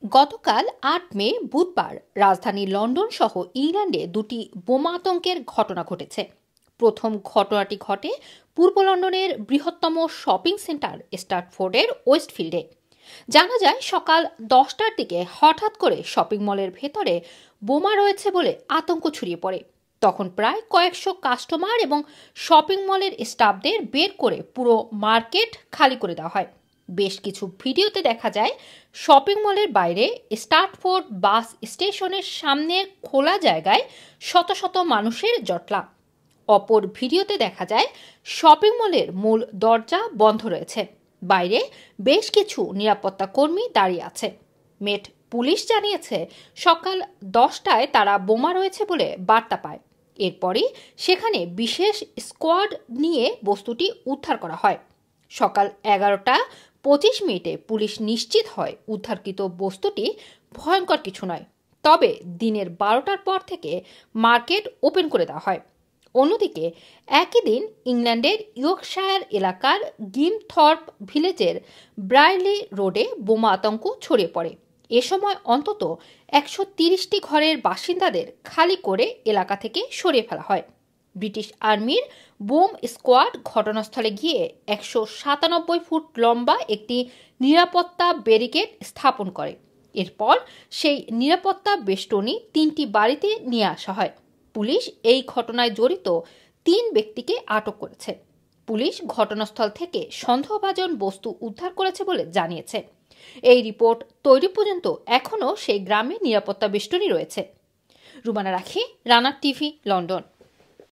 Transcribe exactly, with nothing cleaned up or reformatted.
গতকাল আট মে বুধবার রাজধানী লন্ডন সহ ইংল্যান্ডে দুটি বোমা আতঙ্কের ঘটনা ঘটেছে। প্রথম ঘটনাটি ঘটে পূর্ব লন্ডনের বৃহত্তম শপিং সেন্টার স্ট্র্যাটফোর্ডের ওয়েস্টফিল্ডে। জানা যায় সকাল দশটার দিকে হঠাৎ করে শপিং মলের ভেতরে বোমা রয়েছে বলে আতঙ্ক ছড়িয়ে পড়ে। তখন প্রায় কয়েকশো কাস্টমার এবং শপিং মলের স্টাফদের বের করে পুরো মার্কেট খালি করে দেওয়া হয়। বেশ কিছু ভিডিওতে দেখা যায় শপিং মলের বাইরে স্ট্র্যাটফোর্ড বাস স্টেশনের সামনের খোলা জায়গায় শত শত মানুষের জটলা। অপর ভিডিওতে দেখা যায় শপিং মলের মূল দরজা বন্ধ রয়েছে, বাইরে বেশ কিছু নিরাপত্তা কর্মী দাঁড়িয়ে আছে। মেট পুলিশ জানিয়েছে সকাল দশটায় তারা বোমা রয়েছে বলে বার্তা পায়। এরপরই সেখানে বিশেষ স্কোয়াড নিয়ে বস্তুটি উদ্ধার করা হয়। সকাল এগারোটা পঁচিশ মিনিটে পুলিশ নিশ্চিত হয় উদ্ধারকৃত বস্তুটি ভয়ঙ্কর কিছু নয়, তবে দিনের বারোটার পর থেকে মার্কেট ওপেন করে দেওয়া হয়। অন্যদিকে একই দিন ইংল্যান্ডের ইয়র্কশায়ার এলাকার গিমথর্প ভিলেজের ব্রাইলি রোডে বোমা আতঙ্ক ছড়িয়ে পড়ে। এ সময় অন্তত একশো তিরিশটি ঘরের বাসিন্দাদের খালি করে এলাকা থেকে সরিয়ে ফেলা হয়। ব্রিটিশ আর্মির বোম স্কোয়াড ঘটনাস্থলে গিয়ে একশো সাতানব্বই ফুট লম্বা একটি নিরাপত্তা ব্যারিকেড স্থাপন করে। এরপর সেই নিরাপত্তা বেষ্টনী তিনটি বাড়িতে নিয়ে আসা হয়। পুলিশ এই ঘটনায় জড়িত তিন ব্যক্তিকে আটক করেছে। পুলিশ ঘটনাস্থল থেকে সন্দেহভাজন বস্তু উদ্ধার করেছে বলে জানিয়েছে। এই রিপোর্ট তৈরি পর্যন্ত এখনও সেই গ্রামে নিরাপত্তা বেষ্টনী রয়েছে। রুমানা রাখি, রানা টিভি, লন্ডন।